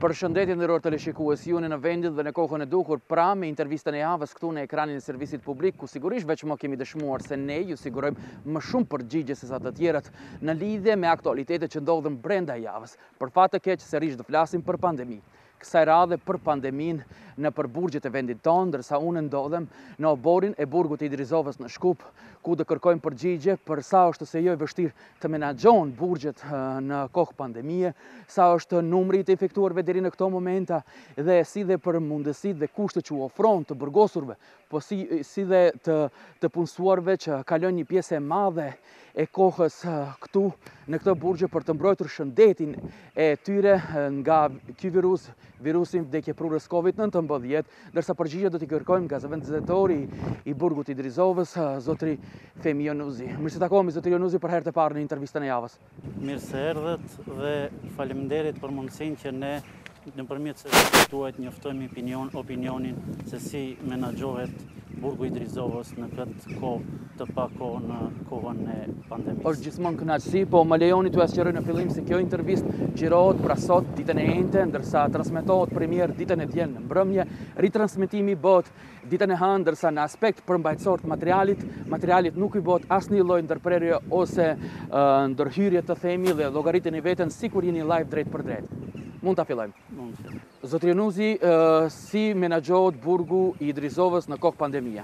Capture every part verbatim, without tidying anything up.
Përshëndetje nderuar teleshikues, juni në vendin dhe në kohën e duhur pra me intervistën e javës këtu në ekranin e servisit publik, ku sigurisht veç më kemi dëshmuar se ne ju sigurojmë më shumë përgjigje se sa të tjerët në lidhje me aktualitetet që ndodhen brenda javës. Për fat të keq sërish do flasim për pandemi. Kësaj radhe për pandemin në përburgjet e vendit tonë, ndërsa unë ndodhem në oborin e burgut të Idrizovës në Shkup, ku do kërkojmë përgjigje për sa është se jo e vështirë të menaxhon burgjet në kohë pandemie, sa është numri të infektuarve deri në këto momenta dhe si dhe për mundësitë dhe kushtet që u ofron të burgosurve, po si, si dhe të, të punësuarve që kalojnë një pjesë e madhe e kohës këtu në këtë burgje për të mbrojtur shëndetin e tyre nga ky virus, virusin vdekje prurës Covid nëntëmbëdhjetë, ndërsa përgjigje do t'i kërkojmë nga zëvendëtori i burgut Idrizovës, zotri Femi Jonuzi. Mirë se takohemi zotri Jonuzi për herë të parë në intervistën e javës. Mirë se erdhët dhe faleminderit për mundësinë që ne nëpërmjet servisit tuaj njoftojmë opinion, opinionin se si menaxhohet burgu Idrizovës në këtë kohë të pakohë në kohën e pandemisë. Është gjithmonë kënaqësi, po më lejoni t'ju sqaroj në fillim se kjo intervistë gjirohet pra sot ditën e enjte, ndërsa transmetohet premier ditën e diel në mbrëmje, ritransmetimi bëhet ditën e hënë, ndërsa në aspekt përmbajtësor të materialit, materialit nuk i bëhet asnjë lloj ndërprerje ose uh, ndërhyrje të themi dhe llogariteni veten sikur jeni live drejt për drejt. Mund ta fillojmë. Mund të. Zotri Jonuzi, uh, si menaxhohet burgu i Idrizovës në kohë pandemie?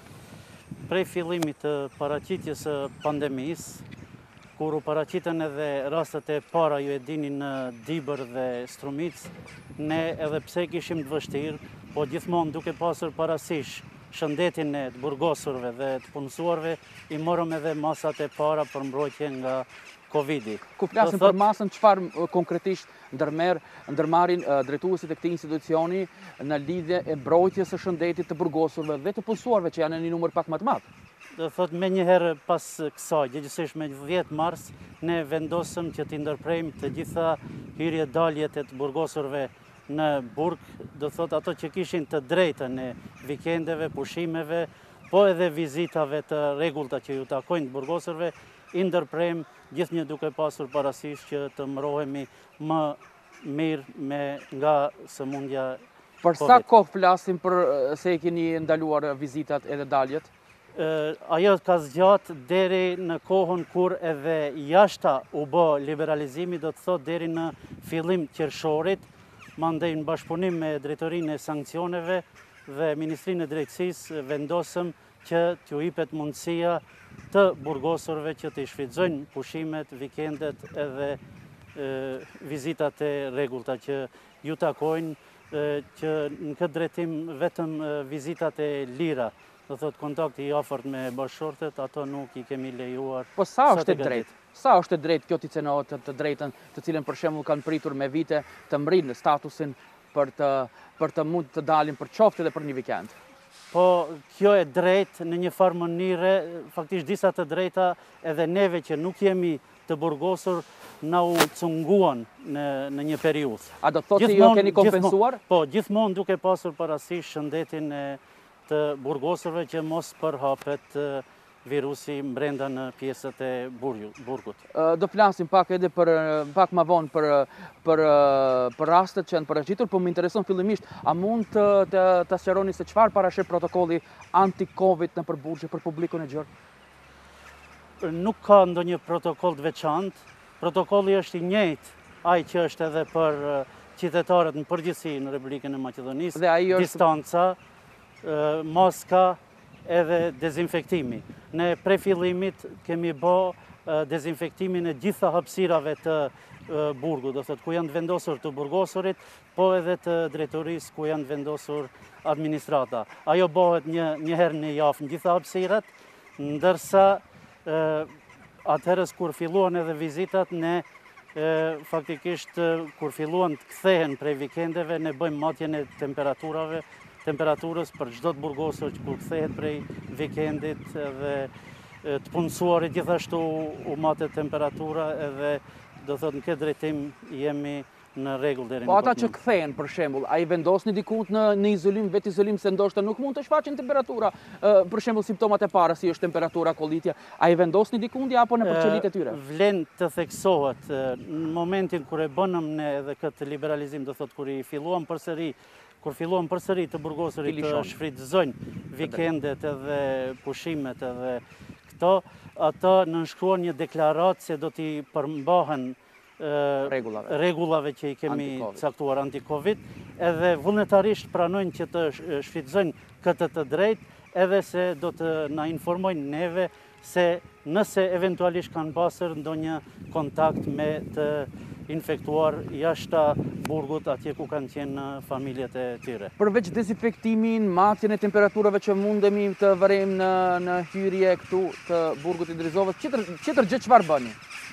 Prej fillimit të paraqitjes së pandemisë, kur u paraqiten edhe rastet e para, ju e dini, në Dibër dhe Strumic, ne edhe pse kishim të vështirë, po gjithmonë duke pasur parasysh shëndetin e të burgosurve dhe të punësuarve, i morëm edhe masat e para për mbrojtje nga Covidi. Ku flasim për masën, çfarë konkretisht ndërmerr, ndërmarrin uh, drejtuesit e këtij institucioni në lidhje e mbrojtjes së shëndetit të burgosurve dhe të punësuarve që janë në një numër pak më të madh? Do thot me njëherë pas kësaj, gjithsesi me dhjetë mars, ne vendosëm që t'i ndërprejmë të gjitha hyrje daljet e të burgosurve në burg, do thot ato që kishin të drejtën e vikendeve, pushimeve, po edhe vizitave të rregullta që ju takojnë të burgosurve, i ndërprejmë gjithnjë duke pasur parasysh që të mbrohemi më mirë me nga sëmundja Covid. Për sa kohë flasim për se e keni ndaluar vizitat edhe daljet? Uh, ajo ka zgjat deri në kohën kur edhe jashta u bë liberalizimi, do të thot deri në fillim qershorit, mandej në bashkëpunim me drejtorinë e sankcioneve dhe Ministrinë e Drejtësisë vendosëm që t'ju jepet mundësia të burgosurve që të shfrytëzojnë pushimet, vikendet edhe e, vizitat e rregullta që ju takojnë, e, që në këtë drejtim vetëm e, vizitat e lira, do thot kontakti i afërt me bashkëshortet, ato nuk i kemi lejuar. Po sa është e drejtë? Sa është e drejtë kjo t'i cenohet të drejtën të cilën për shembull kanë pritur me vite të mrinë statusin për të për të mund të dalin për qoftë edhe për një vikend? Po kjo e drejtë në një farë mënyre, faktisht disa të drejta edhe neve që nuk jemi të burgosur na u cunguan në, në një periudhë. A do të thotë se ju keni kompensuar? Gjithmon, po, gjithmonë duke pasur parasysh shëndetin e të burgosurve që mos përhapet virusi brenda në pjesët e burgut. Do flasim pak edhe për pak më vonë për për për rastet që janë paraqitur, por më intereson fillimisht, a mund të të, të sqaroni se çfarë parasheh protokolli anti-Covid në përburgje për publikun e gjerë? Nuk ka ndonjë protokoll të veçantë. Protokolli është i njëjtë, ai që është edhe për qytetarët në përgjithësi në Republikën e Maqedonisë, është... distanca, maska edhe dezinfektimi. Ne pre fillimit kemi bë dezinfektimin e gjitha hapësirave të burgut, do thot ku janë vendosur të burgosurit, po edhe të drejtorisë ku janë vendosur administrata. Ajo bëhet një, një herë në javë në gjitha hapësirat, ndërsa e, atëherës kur filluan edhe vizitat, ne e, faktikisht kur filluan të kthehen prej vikendeve, ne bëjmë matjen e temperaturave, temperaturës për çdo të burgosur që kur kthehet prej vikendit dhe të punësuarit gjithashtu u matet temperatura edhe do thot në këtë drejtim jemi në rregull deri në Po ata që kthehen për shembull, ai vendosni dikund në në izolim, vetë izolim se ndoshta nuk mund të shfaqen temperatura, për shembull simptomat e para si është temperatura, kollitja, ai vendosni dikund apo në përçelit e tyre? Vlen të theksohet në momentin kur e bënëm ne edhe këtë liberalizim, do thotë kur i filluam përsëri kur filluam përsëri të burgosurit të shfrytëzojnë vikendet edhe pushimet edhe këto, ata nënshkruan një deklaratë se do t'i përmbahen Regullave. regullave që i kemi caktuar anti-Covid, edhe vullnetarisht pranojnë që të shfrytëzojnë këtë të drejtë, edhe se do të na informojnë neve se nëse eventualisht kanë pasur ndonjë kontakt me të infektuar jashta burgut atje ku kanë qenë familjet e tyre. Përveç dezinfektimin, matjen e temperaturave që mundemi të vërejmë në, në hyrje këtu të burgut i Drizovës, qëtër, qëtër gjë çfarë bëni?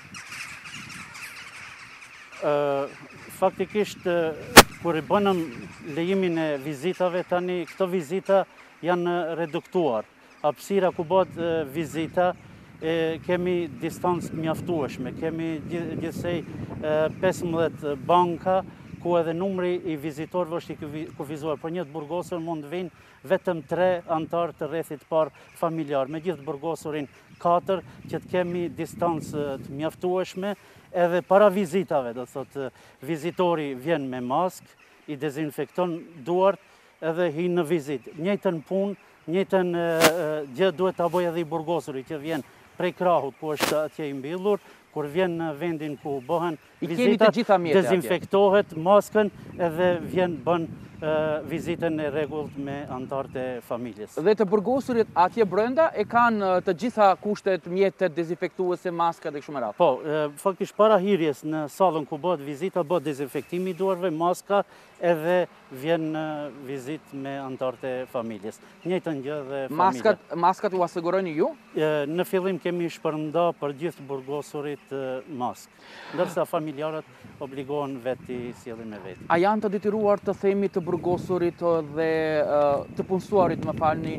Uh, faktikisht, uh, kur i bënëm lejimin e vizitave, tani këto vizita janë reduktuar. Hapësira ku bëhet uh, vizita, e, kemi distancë mjaftueshme, kemi gjithsej uh, pesëmbëdhjetë banka, ku edhe numri i vizitorëve është i kufizuar. Për një të burgosur mund të vinë vetëm tre antar të rrethit parë familjar, me gjithë burgosurin katër, që të kemi distancë të mjaftueshme. Edhe para vizitave, do thotë, vizitori vjen me mask, i dezinfekton duart edhe hi në vizit. Njëjtën punë, njëjtën gjë duhet ta bëjë edhe i burgosuri që vjen prej krahut ku është atje i mbyllur, kur vjen në vendin ku bëhen vizitat, dezinfektohet maskën edhe vjen bën vizitën e rregullt me antarët e familjes. Dhe të burgosurit atje brenda e kanë të gjitha kushtet, mjetet, dezinfektuese, maska dhe kështu me radhë? Po, faktikisht para hyrjes në sallën ku bëhet vizita, bëhet dezinfektimi i duarve, maska, edhe vjen vizit me antarët e familjes. Njëjtën gjë dhe familja. Maskat, maskat u asigurojni ju? Në fillim kemi shpërnda për gjithë burgosurit mask, ndërsa familjarët obligohen veti sjellin me veti. A janë të detyruar të themi të burgosurit dhe të punësuarit, më falni,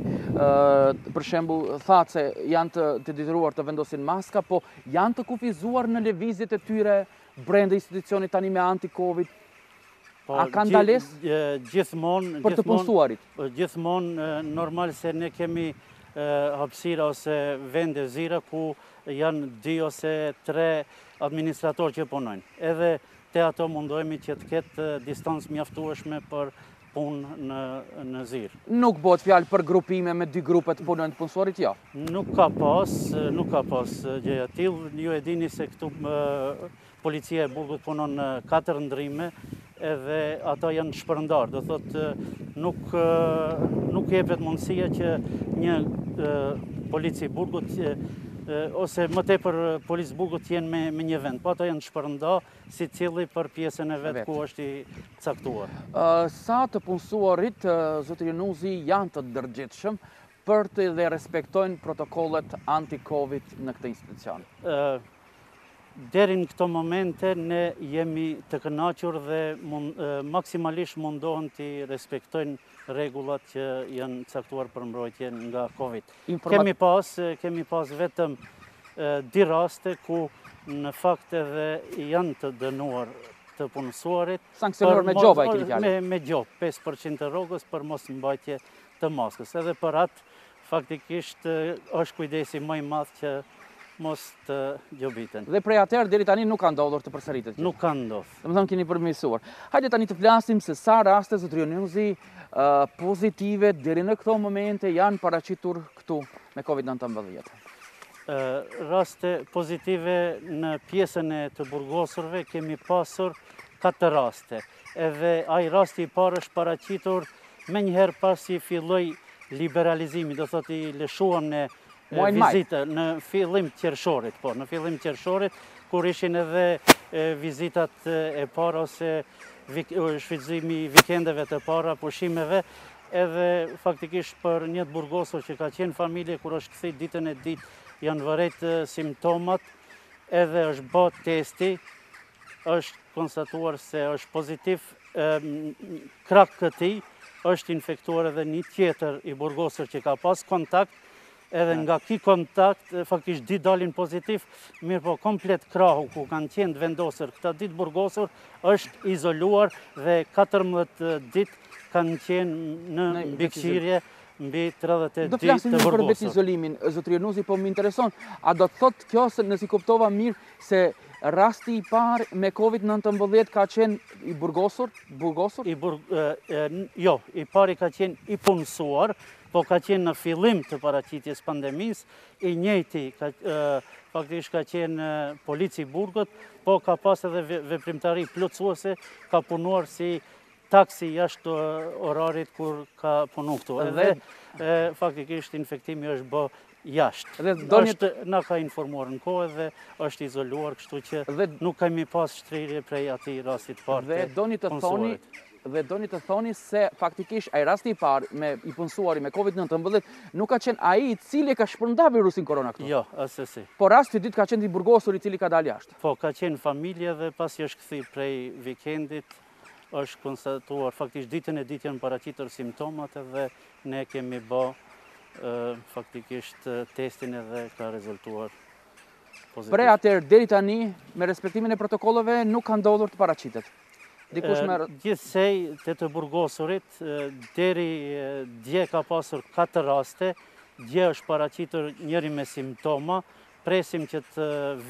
për shembull, thatë se janë të, të detyruar të vendosin maska, po janë të kufizuar në lëvizjet e tyre brenda institucionit tani me anti-Covid? Po, a kanë ndales? Gjithmonë, për të punësuarit? Gjithmonë, normal se ne kemi hapësira ose vende zira ku janë dy ose tre administratorë që punojnë. Edhe te ato mundohemi që të ketë distancë mjaftueshme për punë në, në zirë. Nuk bëhet fjalë për grupime me dy grupe të punojnë të punësuarit, jo? Nuk ka pas, nuk ka pas gjëja tillë. Ju e dini se këtu policia e burgut punon në katër ndrime, edhe ata janë shpërndar. Do thotë nuk, nuk jepet mundësia që një polici i burgut ose më tepër policë burgut jenë me, me një vend, po ato janë shpërnda si cili për pjesën e vetë ku është i caktuar. Uh, sa të punësuarit, uh, zotëri Junuzi, janë të ndërgjithshëm për të dhe respektojnë protokollet anti-Covid në këtë institucion? Uh, Deri në këto momente ne jemi të kënaqur dhe mund, uh, maksimalisht mundohen të respektojnë rregullat që janë caktuar për mbrojtje nga Covid. Informat... Kemi pas, kemi pas vetëm uh, di raste ku në fakt edhe janë të dënuar të punësuarit. Sankcionuar me gjoba e keni fjalën? Me, me gjobë, pesë përqind të rrogës për mos mbajtje të maskës. Edhe për atë faktikisht uh, është kujdesi më i madh që mos të gjobiten. Dhe prej atëherë deri tani nuk ka ndodhur të përsëritet? Nuk ka ndodhur. Domethënë keni përmirësuar. Hajde tani të flasim se sa raste, zotëri Junuzi, uh, pozitive deri në këto momente janë paraqitur këtu me Covid nëntëmbëdhjetë. Uh, raste pozitive në pjesën e të burgosurve kemi pasur katër raste. Edhe ai rasti i parë është paraqitur më njëherë pasi filloi liberalizimi, do thotë i lëshuam ne vizita në fillim qershorit, po, në fillim qershorit, kur ishin edhe e, vizitat e para ose vik, shfrytëzimi vikendeve të para, pushimeve, edhe faktikisht për një të burgosur që ka qenë familje, kur është kthej ditën e ditë, janë vërejt simptomat, edhe është bë testi, është konstatuar se është pozitiv, e, krah këtij është infektuar edhe një tjetër i burgosur që ka pas kontakt edhe nga ki kontakt, faktisht ditë dalin pozitiv, mirë po komplet krahu ku kanë qenë vendosur këta ditë burgosur, është izoluar dhe katërmbëdhjetë ditë kanë qenë në mbikëqyrje mbi tridhjetë ditë të burgosur. Do flasim për vetë izolimin, zotëri Nuzi, po më intereson, a do të thotë kjo se nësi kuptova mirë se rasti i parë me Covid nëntëmbëdhjetë ka qenë i burgosur? burgosur? I bur, e, e, jo, i pari ka qenë i punësuar, po ka qenë në fillim të paraqitjes pandemisë, i njëjti ka, e, faktikisht ka qenë polici burgut, po ka pas edhe veprimtari plotësuese, ka punuar si taksi jashtë orarit kur ka punu këtu. Edhe e, faktikisht infektimi është bë jashtë. Dhe donit... është, na ka informuar në kohë dhe është izoluar, kështu që dhe... nuk kemi pas shtrirje prej atij rastit parë. Dhe doni të thoni dhe doni të thoni se faktikisht ai rasti i parë me i punësuari me Covid nëntëmbëdhjetë nuk ka qenë ai i cili ka shpërnda virusin korona këtu. Jo, asesi. Po rasti i dytë ka qenë i burgosur i cili ka dalë jashtë. Po, ka qenë familje dhe pasi është kthyer prej vikendit, është konstatuar faktikisht ditën e ditë janë paraqitur simptomat dhe ne kemi bë faktikisht testin edhe ka rezultuar pozitiv. Pre atëherë deri tani me respektimin e protokolleve nuk ka ndodhur të paraqitet. Dikush me gjithsej te të burgosurit deri dje ka pasur katër raste, dje është paraqitur njëri me simptoma, presim që të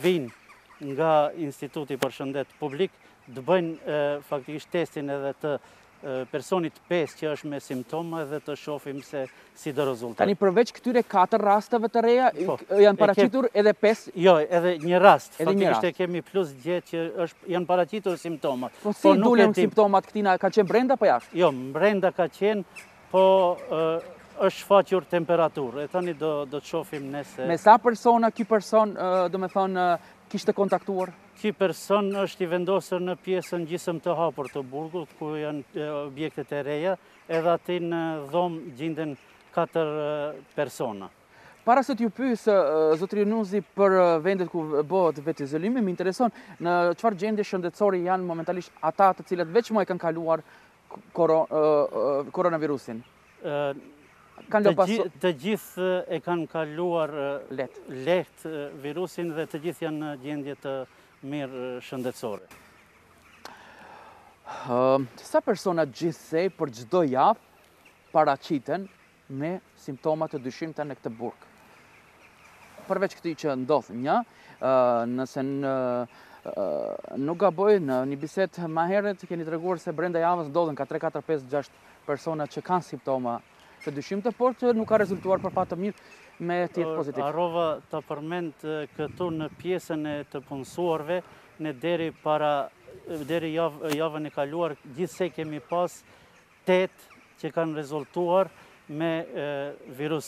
vinë nga Instituti për Shëndet Publik të bëjnë faktikisht testin edhe të personit pesë që është me simptoma dhe të shohim se si do rezultat. Tani përveç këtyre katër rasteve të reja, po, janë paraqitur kem... edhe pesë? Jo, edhe një rast. Edhe faktikisht e kemi plus dje që është, janë paraqitur simptomat. Po si dulen simptomat këtina, ka qenë brenda po jashtë? Jo, brenda ka qenë, po uh, është shfaqur temperaturë. E tani do, do të shohim nëse... Me sa persona ky person, uh, do me thonë, uh, kishte kontaktuar? Ky person është i vendosur në pjesën gjysmë të hapur të burgut, ku janë objektet e reja, edhe aty në dhomë gjenden katër persona. Para se t'ju pyes, zotëri Nuzi, për vendet ku bëhet vetë izolimi, më intereson në çfarë gjendje shëndetësore janë momentalisht ata të cilët veç më e kanë kaluar koronavirusin? Të, gjith, të gjithë e kanë kaluar lehtë virusin dhe të gjithë janë në gjendje të mirë shëndetësore. Uh, sa persona gjithsej për çdo javë paraqiten me simptoma të dyshimta në këtë burg? Përveç këtij që ndodh një, uh, nëse në uh, nuk gaboj, në një bisedë më herët keni treguar se brenda javës ndodhen ka tre, katër, pesë, gjashtë persona që kanë simptoma të dyshimta, por që nuk ka rezultuar për fat të mirë me tjetë pozitiv. Arrova të përmend këtu në pjesën e të punësuarve, ne deri para deri javë, javën e kaluar, gjithsej kemi pas tetë që kanë rezultuar me e, virus,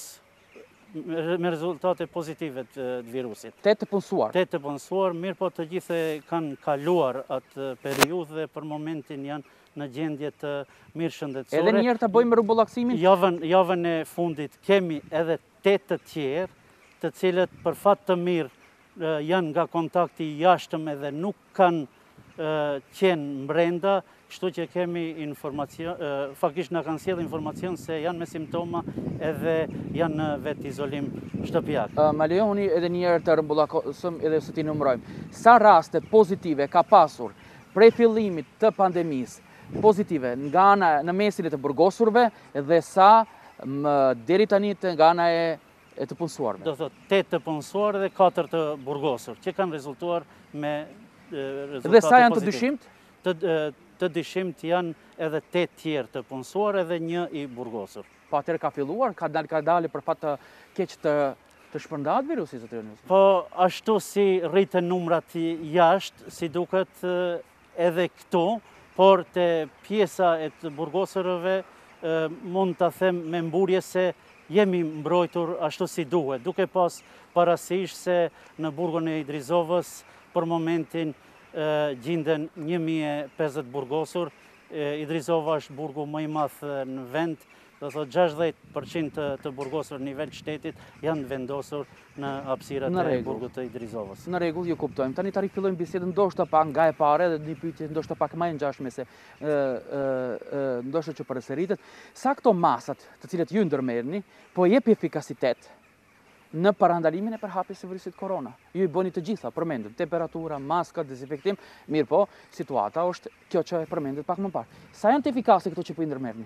me rezultate pozitive të virusit. Tetë të punësuar? Tetë të punësuar, mirë po të gjithë kanë kaluar atë periudhë dhe për momentin janë në gjendje të mirë shëndetësore. Edhe njerë të bëjmë rrumbullaksimin? Javën, javën e fundit kemi edhe tetë të tjerë, të cilët për fat të mirë janë nga kontakti jashtëm edhe nuk kanë qenë mbrenda, kështu që kemi informacion, faktisht na kanë sjellë informacion se janë me simptoma edhe janë në vetë izolim shtëpiak. Ma lejoni edhe njerë të rrumbullakosëm edhe se ti numërojmë. Sa raste pozitive ka pasur prej fillimit të pandemisë pozitive nga ana në mesin e të burgosurve dhe sa më deri tani nga ana e, e të punësuarve? Do thotë tetë të punësuar dhe katër të burgosur, që kanë rezultuar me e, rezultate dhe sa janë pozitive. Të dyshimt? Të, e, të dyshimt janë edhe tetë tjerë të punësuar edhe një i burgosur. Po atëherë ka filluar, ka dalë ka dalë për fat të keq të të shpërndahet virusi zotëri Nuzi? Po ashtu si rritën numrat jashtë, si duket edhe këtu, por të pjesa e të burgosurëve mund të them me mburje se jemi mbrojtur ashtu si duhet, duke pas parasysh se në burgun e Idrizovës për momentin gjinden një mijë e pesëdhjetë burgosur. Idrizova është burgu më i madh në vend, do thotë gjashtëdhjetë përqind të, të burgosur në nivel shtetit janë vendosur në hapësirat e burgut të Idrizovës. Në rregull, ju kuptojmë. Tani tani fillojmë bisedën ndoshta pak nga e parë dhe një pyetje ndoshta pak më e ngjashme se ë ë ndoshta që përsëritet. Sa këto masat, të cilët ju ndërmerrni, po jep efikasitet në parandalimin e përhapjes së virusit korona. Ju i bëni të gjitha, përmendur, temperatura, maska, dezinfektim, mirë po, situata është kjo që e përmendet pak më parë. Sa janë të efikase këto që po i ndërmerrni?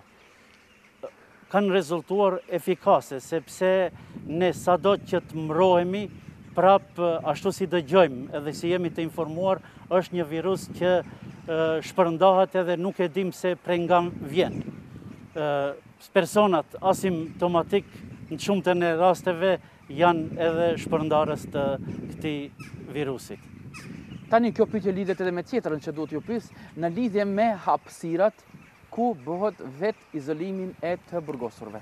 Kanë rezultuar efikase, sepse ne sado që të mbrohemi, prap ashtu si dëgjojmë edhe si jemi të informuar, është një virus që shpërndahet edhe nuk e dim se prej nga vjen. Personat asimptomatik në shumtën e rasteve janë edhe shpërndarës të këtij virusit. Tani kjo pyetje lidhet edhe me tjetrën që duhet ju pyes, në lidhje me hapësirat ku bëhet vetë izolimin e të burgosurve.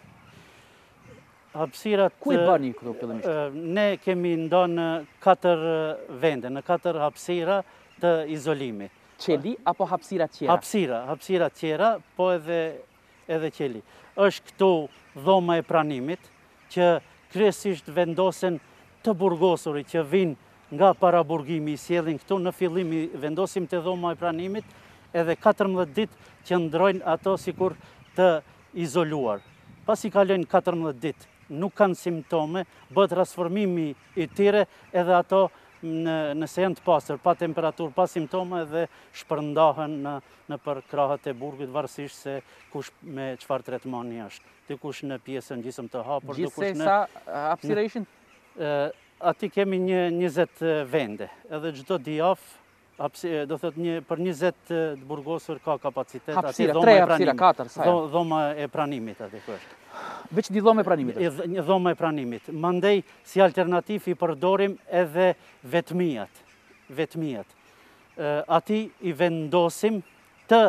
Hapësirat... Ku i bëni këto fillimisht? Ne kemi ndonë në katër vende, në katër hapësira të izolimit. Qeli apo hapësira tjera? Hapësira, hapësira tjera, po edhe, edhe qeli. Është këtu dhoma e pranimit, që kryesisht vendosen të burgosurit që vinë nga paraburgimi, i sjellin këtu në fillim i vendosim të dhoma e pranimit, edhe katërmbëdhjetë ditë që ndrojnë ato sikur të izoluar. Pas i kalojnë katërmbëdhjetë ditë, nuk kanë simptome, bëhet transformimi i tyre edhe ato nëse janë të pastër, pa temperaturë, pa simptome dhe shpërndahen në, në për krahët e burgut, varësisht se kush me çfarë tretmani është. Dikush në pjesën gjysmë të hapur, dikush në... Gjithsej sa hapësira ishin? Ati kemi një njëzet vende, edhe çdo dijavë, do thot një për njëzet të burgosur ka kapacitet. Hapësira, tre hapësira, katër, sa janë? Dhoma e pranimit aty ku është. Veç një dhoma e pranimit? Një dhoma e pranimit. Mandej, si alternativ i përdorim edhe vetmijat. Vetmijat. Ati i vendosim të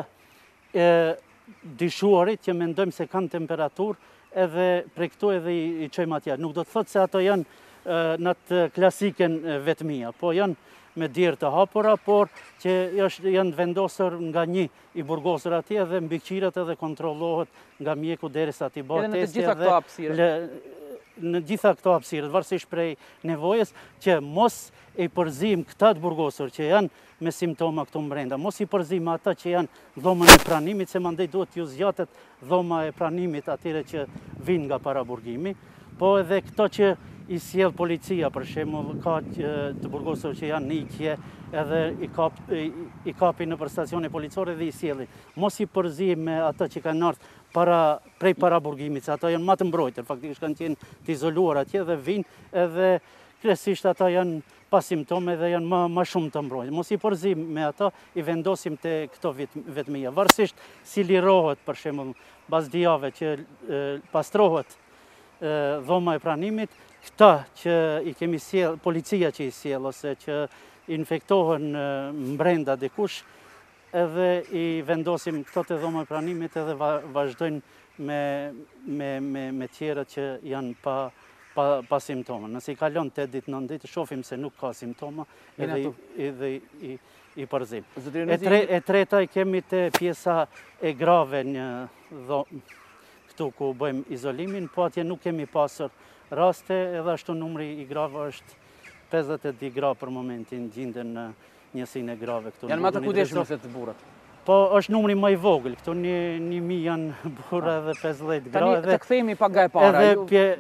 dishuarit që mendojmë se kanë temperaturë, edhe prej këtu edhe i çojmë atje. Nuk do të thotë se ato janë në të klasiken vetmija, po janë me djerë të hapura, por që janë vendosur nga një i burgosur atje dhe mbikëqiret edhe kontrollohet nga mjeku derisa t'i bëhet testi. Edhe në të gjitha këto hapësira? Në gjitha këto hapësira, varësisht prej nevojës që mos e përzim këta të burgosur që janë me simptoma këtu mbrenda. Mos i përzim ata që janë dhomën e pranimit, se mandej duhet ju zgjatet dhoma e pranimit atyre që vinë nga paraburgimi, po edhe këto që i sjell policia, për shembull, ka të burgosur që janë në ikje edhe i, kap, i, i kapi në për stacione policore dhe i sjellin. Mos i përzim me ata që kanë ardhur para, prej paraburgimit, se ata janë më të mbrojtur, faktikisht kanë qenë të izoluar atje dhe vinë edhe kryesisht ata janë pa simptome dhe janë më, më shumë të mbrojtur. Mos i përzim me ata, i vendosim të këto vetmija. Varësisht si lirohet, për shembull, pas dijave që e, pastrohet e, dhoma e pranimit, këta që i kemi sjell, policia që i sjell, ose që infektohen mbrenda dikush, edhe i vendosim këto të dhoma e pranimit edhe vazhdojnë me, me, me, me tjerët që janë pa, pa, pa simptoma. Nëse i kalon tetë ditë, nëntë ditë, shohim se nuk ka simptoma edhe i, edhe i, i përzim. E, tre, e treta i kemi të pjesa e grave një dho, këtu ku bëjmë izolimin, po atje nuk kemi pasur raste, edhe ashtu numri i grave është pesëdhjetë e dy gra për momentin, gjenden në njësinë e grave këtu. Janë më të kujdesshëm se të burrat. Po është numri më i vogël, këtu një, një mi janë burra dhe pesëdhjetë gra. Tani të kthehemi pak nga e para. Edhe ju... pje,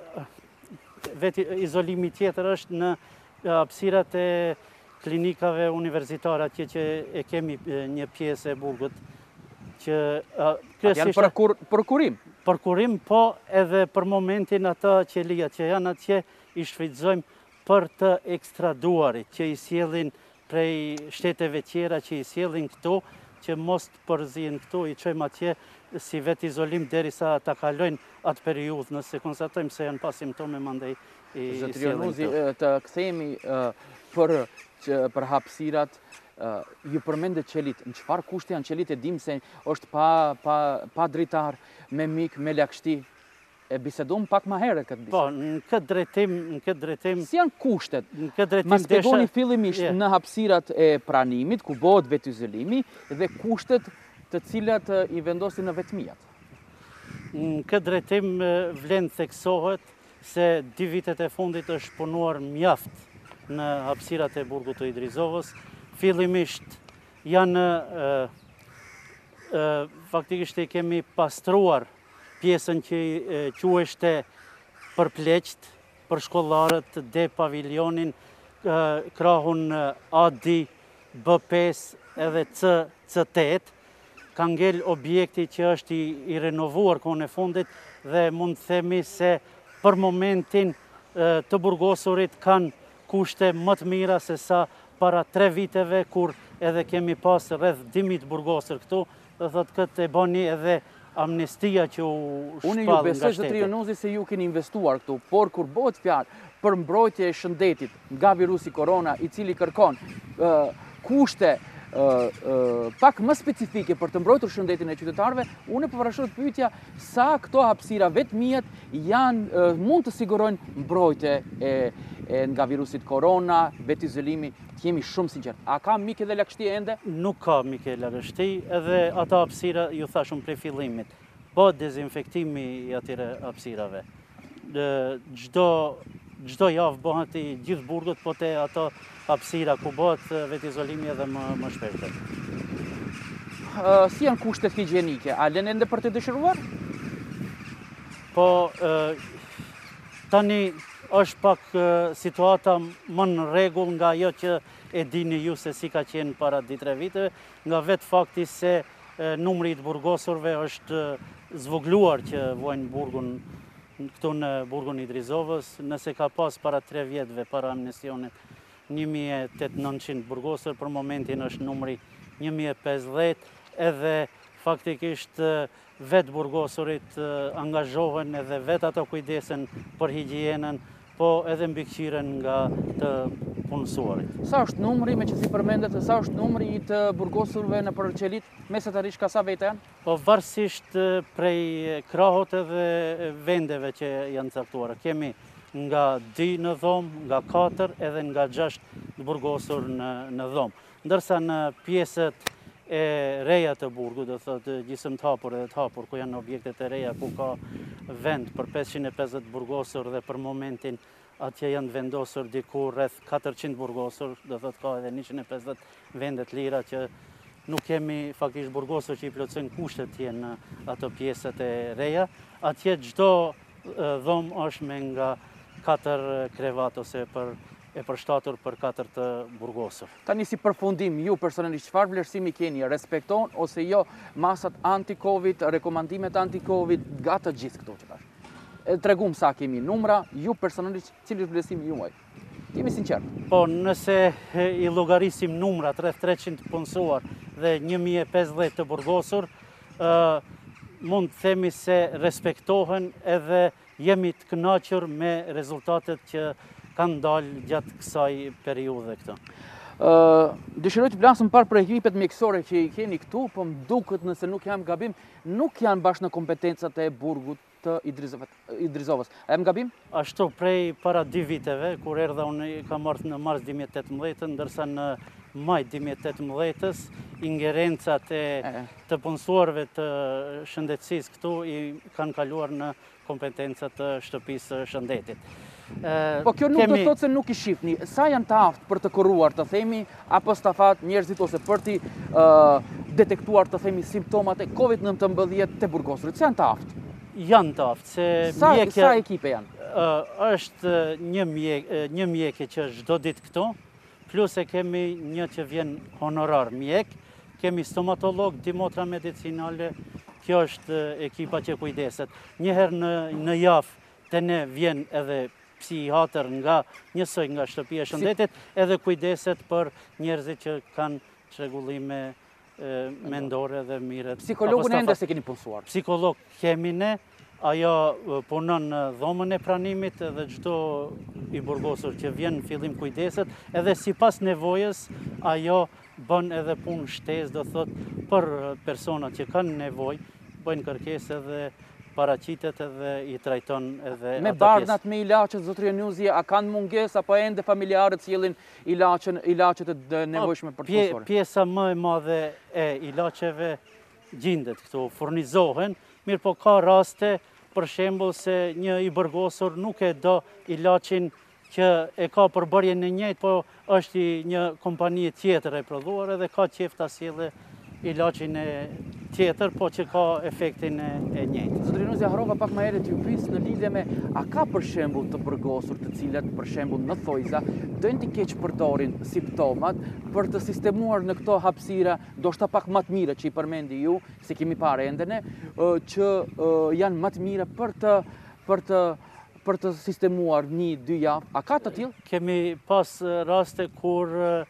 e, vetë izolimi tjetër është në hapësirat e klinikave universitare, atje që e kemi një pjesë e burgut. Që, a, janë për, kur, për kurim? Për kurim, po edhe për momentin ata qelia që janë atje i shfrytëzojmë për të ekstraduarit, që i sjellin prej shteteve tjera, që i sjellin këtu, që mos të përzijnë këtu, i çojmë atje si vetë izolim derisa ta kalojnë atë periudhë, nëse konstatojmë se janë pa simptome, mandej i sjellin këtu. Të kthehemi për, për hapësirat. Uh, ju përmendet qelit, në çfarë kushte janë qelit, e dim se është pa, pa, pa dritar, me mik, me lagështi. E bisedum pak më herët këtë bisedë. Po, në këtë drejtim, në këtë drejtim... Si janë kushtet? Në këtë drejtim... Ma spjegoni fillimisht yeah. në hapësirat e pranimit, ku bëhet vetë izolimi, dhe kushtet të cilat i vendosin në vetmijat. Në këtë drejtim vlen theksohet se dy vitet e fundit është punuar mjaft në hapësirat e burgut të Idrizovës. Fillimisht janë, e, e, faktikisht e kemi pastruar pjesën që e, queshte përpleqt, për shkollarët de paviljonin, krahun A D, B pesë edhe C opt, ka ngel objekti që është i, i renovuar kohën e fundit dhe mund të themi se për momentin të burgosurit kanë kushte më të mira se sa para tre viteve kur edhe kemi pas rreth dy mijë burgosur këtu, dhe thot këtë e bani edhe amnestia që u shpall nga shteti. Unë ju besoj të trionozi se ju keni investuar këtu, por kur bëhet fjalë për mbrojtje e shëndetit nga virusi korona, i cili kërkon uh, kushte Uh, uh, pak më specifike për të mbrojtur shëndetin e qytetarëve, unë përvarëshohet pyetja sa këto hapësira vetëmijat janë uh, mund të sigurojnë mbrojtje e, e nga virusit korona, vetë izolimi, të jemi shumë sinqert. A ka mikë dhe lagështi ende? Nuk ka mikë dhe lagështi, edhe ata hapësira ju thashun prej fillimit. Po dezinfektimi i atyre hapësirave. Çdo Çdo javë bëhet i gjithë burgut, po te ato hapësira ku bëhet vetë izolimi edhe më, më shpeshtë. Uh, si janë kushtet higjienike? A lën ende për të dëshiruar? Po, uh, tani është pak uh, situata më në rregull nga ajo që e dini ju se si ka qenë para dy tre viteve, nga vetë fakti se uh, numri i burgosurve është uh, zvogluar që vojnë burgun këtu në burgun i Idrizovës, nëse ka pas para tre vjetëve, para amnestionit, një mijë e tetëqind e nëntëqind burgosur, për momentin është numri një mijë e pesëdhjetë, edhe faktikisht vetë burgosurit angazhohen edhe vetë ato kujdesen për higjienën, po edhe mbikëqiren nga të punësuarit. Sa është numri, me që si përmendet, sa është numri i të burgosurve në përqelit, mesatarisht ka sa vete janë? Po varsisht prej krahut edhe vendeve që janë caktuara. Kemi nga dy në dhomë, nga katër edhe nga gjashtë burgosur në, në dhomë. Ndërsa në pjesët e reja të burgut, dhe thotë gjysmë të hapur edhe të hapur, ku janë objektet e reja, ku ka vend për pesëqind e pesëdhjetë burgosur dhe për momentin atje janë vendosur diku rreth katërqind burgosur, dhe thotë ka edhe njëqind e pesëdhjetë vendet lira që nuk kemi faktisht burgosur që i plotësojnë kushtet tje në ato pjesët e reja. Atje çdo dhomë është me nga katër krevat ose për e përshtatur për katër të burgosur. Tani si përfundim, ju personalisht çfarë vlerësimi keni, respekton ose jo masat anti-Covid, rekomandimet anti-Covid, nga të gjithë këto që tash? Tregum sa kemi numra, ju personalisht cili është vlerësimi juaj? Jemi sinqert. Po, nëse i llogarisim numrat rreth treqind punësuar dhe një mijë e pesëdhjetë të burgosur, uh, mund të themi se respektohen edhe jemi të kënaqur me rezultatet që kanë dalë gjatë kësaj periudhe këto. Uh, Dëshiroj të flasëm parë për ekipet mjekësore që i keni këtu, po më duket nëse nuk jam gabim, nuk janë bashkë në kompetencat e burgut të Idrizovës. A jam gabim? Ashtu prej para dy viteve, kur erdha unë kam marrë në mars dy mijë e tetëmbëdhjetë, ndërsa në maj dy mijë e tetëmbëdhjetë, ingerencat e të punësuarve të shëndetësisë këtu i kanë kaluar në kompetencat të shtëpisë shëndetit. Po kjo nuk do thotë se nuk i shifni. Sa janë të aftë për të kuruar, të themi, apo stafat njerëzit ose për të detektuar, të themi, simptomat e Covid nëntëmbëdhjetë të burgosurit? Sa janë të aftë? Janë të aftë. Sa, sa ekipe janë? Uh, është një, mjek, një mjekë që është çdo ditë këtu, plus e kemi një që vjen honorar mjek, kemi stomatolog, dy motra medicinale, kjo është ekipa që kujdeset. Njëherë në, në javë të ne vjen edhe psihiatër nga njësoj nga shtëpia e shëndetit, edhe kujdeset për njerëzit që kanë çrregullime mendore dhe mire. Psikologun ende se keni punësuar? Psikolog kemi ne, ajo punon në dhomën e pranimit edhe çdo i burgosur që vjen në fillim kujdeset, edhe sipas nevojës ajo bën edhe punë shtesë, do thot për personat që kanë nevojë, bëjnë kërkesë edhe paraqitet edhe i trajton edhe me bardhnat me ilaçet, zotëria Nuzi, a kanë mungesë apo ende familjarët sjellin ilaçen, ilaçet e nevojshme për të punësuar? Pjesa më e madhe e ilaçeve gjendet këtu, furnizohen, mirë po ka raste, për shembull se një i burgosur nuk e do ilaçin që e ka përbërjen e njëjtë, po është i një kompanie tjetër e prodhuar edhe ka qejf ta sjellë ilaçin e tjetër, po që ka efektin e njëjtë. Zotëri Nuzi, harrova pak më herët ju pyes në lidhje me a ka për shembull të burgosur të cilat për shembull në thojza dojnë të keq përdorin simptomat për të sistemuar në këto hapësira, ndoshta pak më të mira që i përmendi ju, se kemi parë ende ne, që janë më të mira për të për të për të sistemuar një dy javë. A ka të tillë? Kemi pas raste kur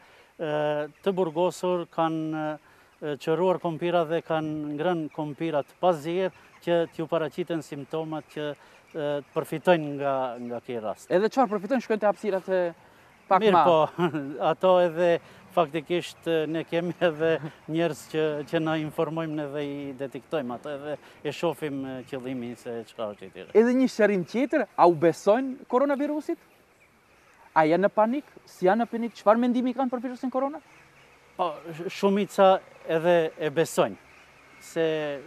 të burgosur kanë qëruar kompira dhe kanë ngrënë kompirat pas zjerë që t'ju paraqiten simptomat që të përfitojnë nga, nga këj rast. Edhe çfarë përfitojnë, shkojnë të hapësirat e pak Mirë, ma? Po, ato edhe faktikisht ne kemi edhe njerëz që, që na informojmë edhe i detektojmë ato edhe e shohim qëllimin se çka është i tyre. Edhe një shërim tjetër, a u besojnë koronavirusit? A janë në panik? Si janë në panik? Çfarë mendimi kanë për virusin korona? Po, shumica edhe e besojnë, se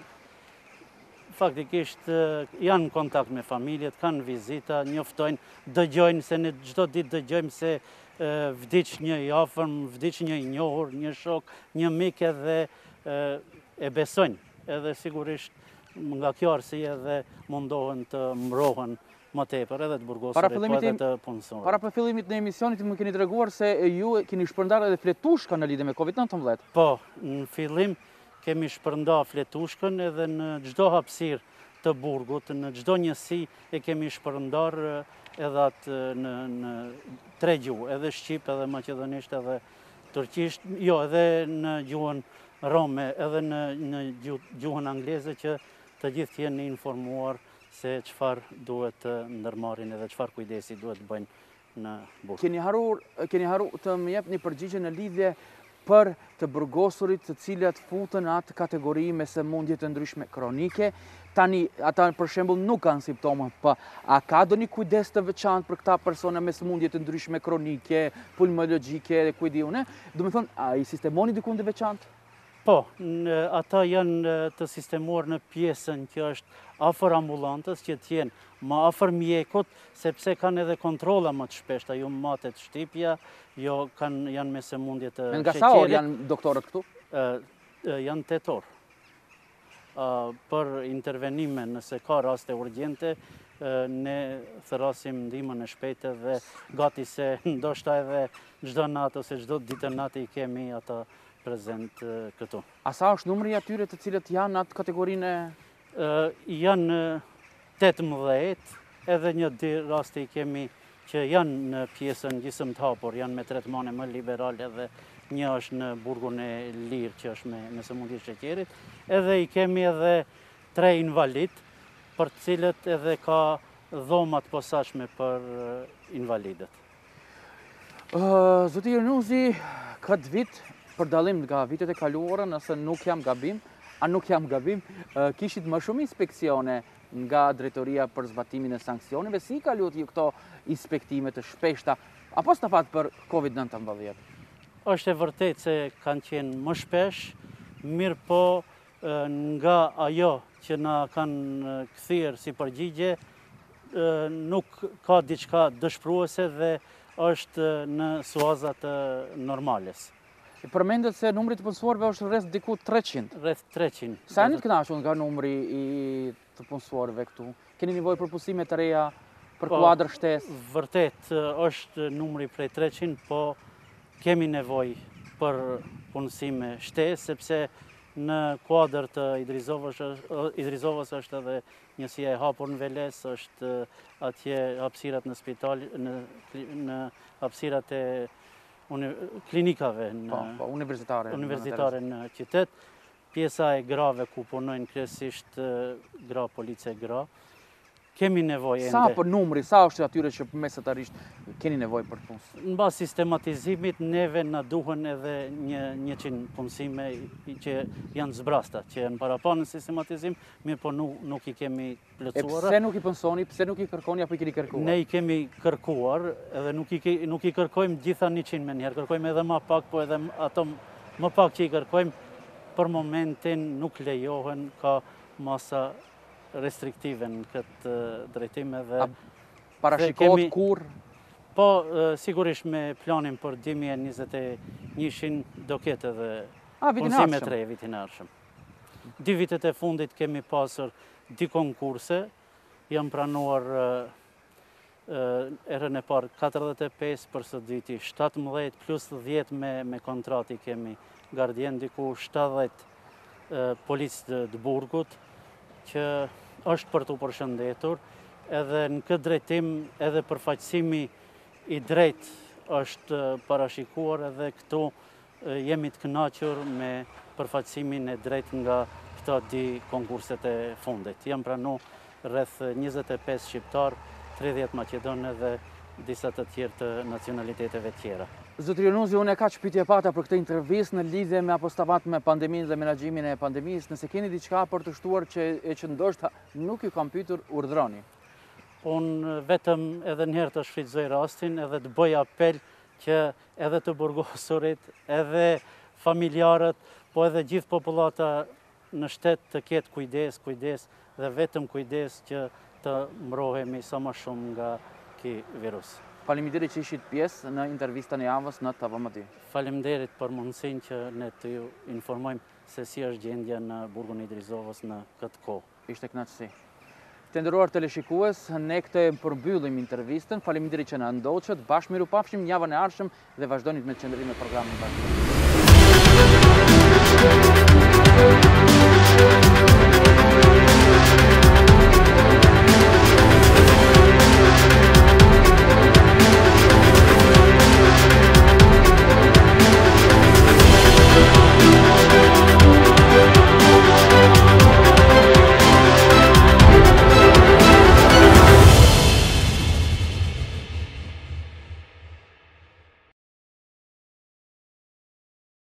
faktikisht janë në kontakt me familjet, kanë vizita, njoftojnë, dëgjojnë, se në çdo ditë dëgjojmë se vdiq një i afërm, vdiq një i njohur, një shok, një mik edhe e besojnë. Edhe sigurisht nga kjo arsye edhe mundohen të mbrohen më tepër edhe të burgosurit, po edhe të punësorit. Para për fillimit në emisionit më keni treguar se ju keni shpërndar edhe fletushka në lidhje me kovid nëntëmbëdhjetë. Po, në fillim kemi shpërnda fletushkën edhe në çdo hapësirë të burgut, në çdo njësi e kemi shpërndar edhe atë në, në tre gjuhë, edhe shqip, edhe maqedonisht, edhe turqisht, jo, edhe në gjuhën rome, edhe në, në gjuhën angleze që të gjithë jenë informuar se çfarë duhet të ndërmarrin edhe çfarë kujdesi duhet të bëjnë në burg. Keni harruar, keni harruar të më jepni një përgjigje në lidhje për të burgosurit të cilat futen atë kategori me sëmundje të ndryshme kronike. Tani ata për shembull nuk kanë simptoma, pa a ka doni kujdes të veçantë për këta persona me sëmundje të ndryshme kronike, pulmologjike dhe kujt diun, do të thonë, a i sistemoni diku të veçantë? Po, ata janë të sistemuar në pjesën që është afër ambulantës, që t'jenë më afër mjekut, sepse kanë edhe kontrolla më të shpeshta, jo matet shtypja, jo kanë, janë me sëmundje të sheqerit. Nga sa orë janë doktorët këtu? Janë tetë orë. Për intervenime, nëse ka raste urgjente, ne thërasim ndihmën e shpejtë dhe gati se ndoshta edhe çdo natë ose çdo ditë natë i kemi ata prezent këtu. A sa është numri atyre të cilët janë atë kategorinë? Janë tetëmbëdhjetë, edhe një dy raste i kemi që janë në pjesën gjysmë të hapur, janë me tretmane më liberale dhe një është në burgun e lirë që është me, me sëmundje sheqerit, edhe i kemi edhe tre invalid, për të cilët edhe ka dhomat posaçme për invalidet. Uh, Zoti Nuzi, këtë vit, për dallim nga vitet e kaluara, nëse nuk jam gabim, a nuk jam gabim, uh, kishit më shumë inspeksione nga drejtoria për zbatimin e sanksioneve, si ka luajtur ju këto inspektime të shpeshta, apo stafat për kovid nëntëmbëdhjetë? Është e vërtetë se kanë qenë më shpesh, mirë po nga ajo që na kanë kthyer si përgjigje, nuk ka diçka dëshpëruese dhe është në suaza të normales. I përmendet se numri të punësuarve është rreth diku treqind. Rreth treqind. Sa jeni të kënaqur nga numri i të punësuarve këtu? Keni nevojë për punësime të reja, për kuadër shtesë? Vërtet është numri prej treqind, po kemi nevojë për punësime shtesë, sepse në kuadër të Idrizovës është edhe njësia e hapur në Veles, është atje hapësirat në spital, në, në hapësirat e klinikave në, po, po, universitare, universitare në qytet, pjesa e grave ku punojnë kryesisht gra, police gra. Kemi nevojë ende. Sa për numri, sa është atyre që mesatarisht keni nevojë për punës? Në bazë sistematizimit, neve na duhen edhe një njëqind punësime që janë zbrasta, që janë parapanë në sistematizim, mirë po nuk, nuk i kemi plotësuar. E pse nuk i pënsoni, pse nuk i kërkoni apo i keni kërkuar? Ne i kemi kërkuar, edhe nuk i, nuk i kërkojmë gjitha njëqind me njerë, kërkojmë edhe ma pak, po edhe ato më pak që i kërkojmë, për momentin nuk lejohen, ka masa restriktive në këtë drejtime dhe... Parashikohet kur? Po, sigurisht me planin për dy mijë e njëzet e një do ketë edhe A, vitin punësim e ardhshëm. tre, vitin e ardhshëm. Dy vitet e fundit kemi pasur dy konkurse, jam pranuar erën e parë katërdhjetë e pesë, për së dyti shtatëmbëdhjetë plus dhjetë me, me kontrati kemi gardien, diku shtatëdhjetë policë të burgut, që është për të përshëndetur, edhe në këtë drejtim edhe përfaqësimi i drejt është parashikuar, edhe këtu jemi të kënaqur me përfaqësimin e drejt nga këto dy konkurset e fundit. Jam pranu rreth njëzet e pesë shqiptar, tridhjetë maqedonë dhe disa të tjerë të nacionaliteteve tjera. Zotri Junuzi, unë e ka që pytje pata për këtë intervjist në lidhje me apostavat me pandemin dhe menaxhimin e pandemisë, nëse keni diçka për të shtuar që e që ndoshta nuk ju kam pyetur, urdhroni. Unë vetëm edhe njëherë të shfrytëzoj rastin edhe të bëj apel që edhe të burgosurit, edhe familjarët, po edhe gjithë popullata në shtet të ketë kujdes, kujdes dhe vetëm kujdes që të mbrohemi sa më shumë nga ky virus. Faleminderit që ishit pjesë në intervistën e javës në T V M D. Faleminderit për mundësinë që ne të ju informojmë se si është gjendja në burgun e Idrizovës në këtë kohë. Ishte kënaqësi. Të nderuar teleshikues, ne këtë e përmbyllim intervistën. Faleminderit që na ndoqët. Bashkë miru pafshim javën e ardhshëm dhe vazhdonit me të qëndrim me programin bashkë.